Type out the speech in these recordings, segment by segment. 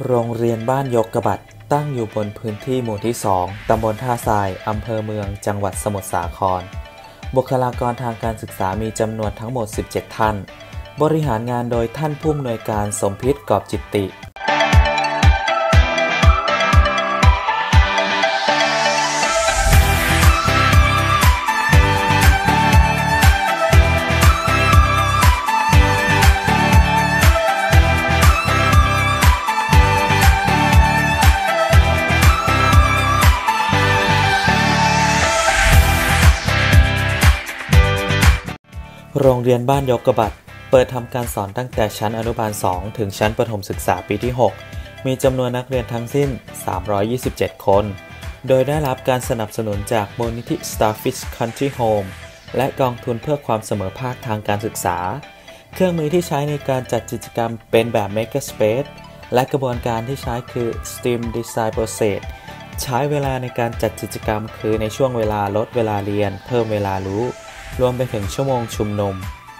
โรงเรียนบ้านยกกระบัดตั้งอยู่บนพื้นที่หมู่ที่ 2 ตำบลท่าทราย อำเภอเมือง จังหวัดสมุทรสาคร บุคลากรทางการศึกษามีจำนวนทั้งหมด 17 ท่าน บริหารงานโดยท่านผู้อำนวยการสมพิษ กอบจิตติโรงเรียนบ้านยกกระบัดเปิดทำการสอนตั้งแต่ชั้นอนุบาล 2 ถึงชั้นประถมศึกษาปีที่ 6 มีจำนวนนักเรียนทั้งสิ้น 327 คน โดยได้รับการสนับสนุนจากมูลนิธิ Starfish Country Home และกองทุนเพื่อความเสมอภาคทางการศึกษา เครื่องมือที่ใช้ในการจัดกิจกรรมเป็นแบบ Makerspace และกระบวนการที่ใช้คือ STEAM Design Process ใช้เวลาในการจัดกิจกรรมคือในช่วงเวลาลดเวลาเรียนเพิ่มเวลารู้รวมไปถึงชั่วโมงชุมนุม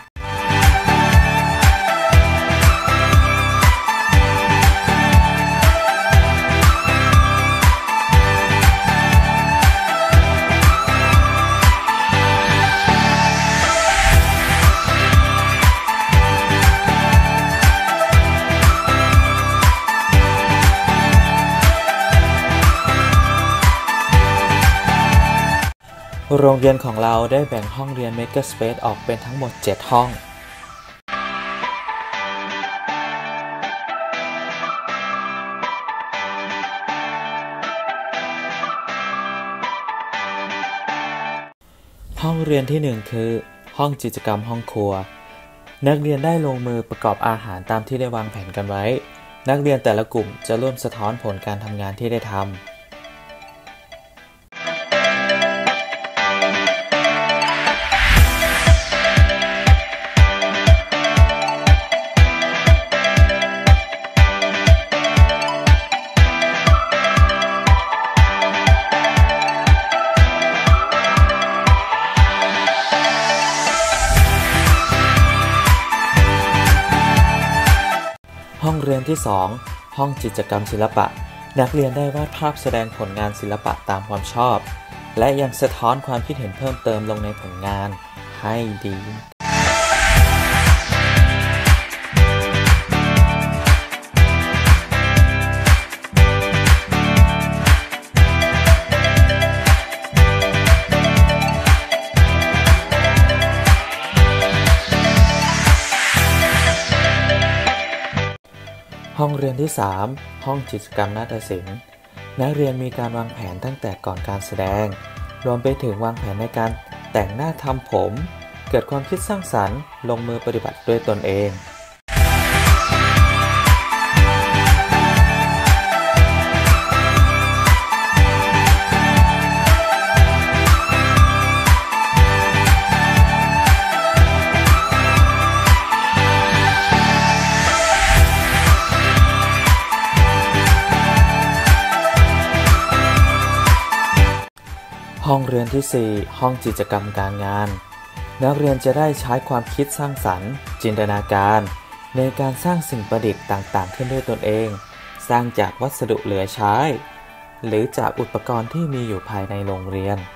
โรงเรียนของเราได้แบ่งห้องเรียน Makerspace ออกเป็นทั้งหมด 7 ห้อง ห้องเรียนที่ 1 คือห้องกิจกรรมห้องครัวนักเรียนได้ลงมือประกอบอาหารตามที่ได้วางแผนกันไว้นักเรียนแต่ละกลุ่มจะร่วมสะท้อนผลการทำงานที่ได้ทำห้องเรียนที่ 2 ห้องกิจกรรมศิลปะนักเรียนได้วาดภาพแสดงผลงานศิลปะตามความชอบและยังสะท้อนความคิดเห็นเพิ่มเติมลงในผลงานให้ดีห้องเรียนที่ 3 ห้องกิจกรรมนาฏศิลป์นักเรียนมีการวางแผนตั้งแต่ก่อนการแสดงรวมไปถึงวางแผนในการแต่งหน้าทำผมเกิดความคิดสร้างสรรค์ลงมือปฏิบัติด้วยตนเองห้องเรียนที่ 4 ห้องกิจกรรมการงานนักเรียนจะได้ใช้ความคิดสร้างสรรค์จินตนาการในการสร้างสิ่งประดิษฐ์ต่างๆขึ้นด้วยตนเองสร้างจากวัสดุเหลือใช้หรือจากอุปกรณ์ที่มีอยู่ภายในโรงเรียน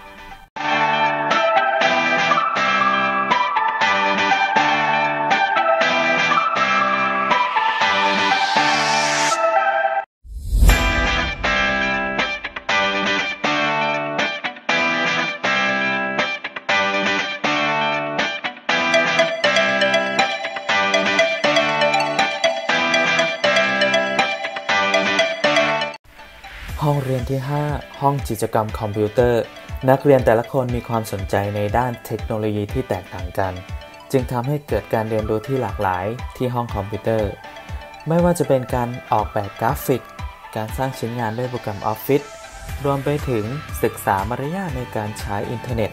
ห้องเรียนที่ 5 ห้องกิจกรรมคอมพิวเตอร์นักเรียนแต่ละคนมีความสนใจในด้านเทคโนโลยีที่แตกต่างกันจึงทำให้เกิดการเรียนรู้ที่หลากหลายที่ห้องคอมพิวเตอร์ไม่ว่าจะเป็นการออกแบบกราฟิกการสร้างชิ้นงานด้วยโปรแกรมออฟฟิศรวมไปถึงศึกษามารยาทในการใช้อินเทอร์เน็ต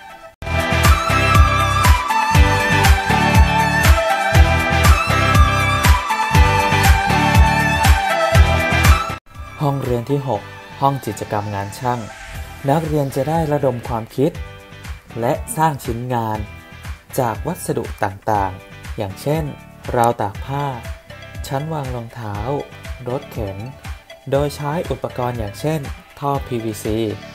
ห้องเรียนที่ 6 ห้องกิจกรรมงานช่างนักเรียนจะได้ระดมความคิดและสร้างชิ้นงานจากวัสดุต่างๆอย่างเช่นราวตากผ้าชั้นวางรองเท้ารถเข็นโดยใช้อุปกรณ์อย่างเช่นท่อ PVC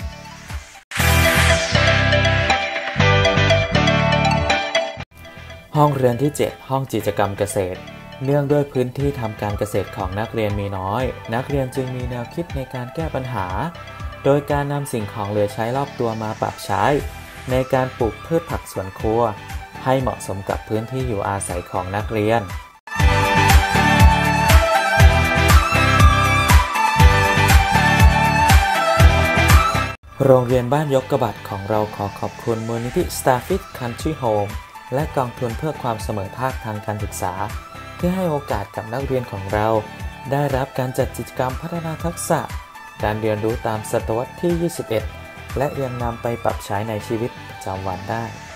ห้องเรียนที่ 7 ห้องกิจกรรมเกษตรเนื่องด้วยพื้นที่ทำการเกษตรของนักเรียนมีน้อยนักเรียนจึงมีแนวคิดในการแก้ปัญหาโดยการนำสิ่งของเหลือใช้รอบตัวมาปรับใช้ในการปลูกพืชผักสวนครัวให้เหมาะสมกับพื้นที่อยู่อาศัยของนักเรียนโรงเรียนบ้านยกกระบัดของเราขอขอบคุณมูลนิธิ Starfit Country Home และกองทุนเพื่อความเสมอภาคทางการศึกษาที่ให้โอกาสกับนักเรียนของเราได้รับการจัดกิจกรรมพัฒนาทักษะการเรียนรู้ตามศตวรรษที่ 21 และยังนำไปปรับใช้ในชีวิตประจำวันได้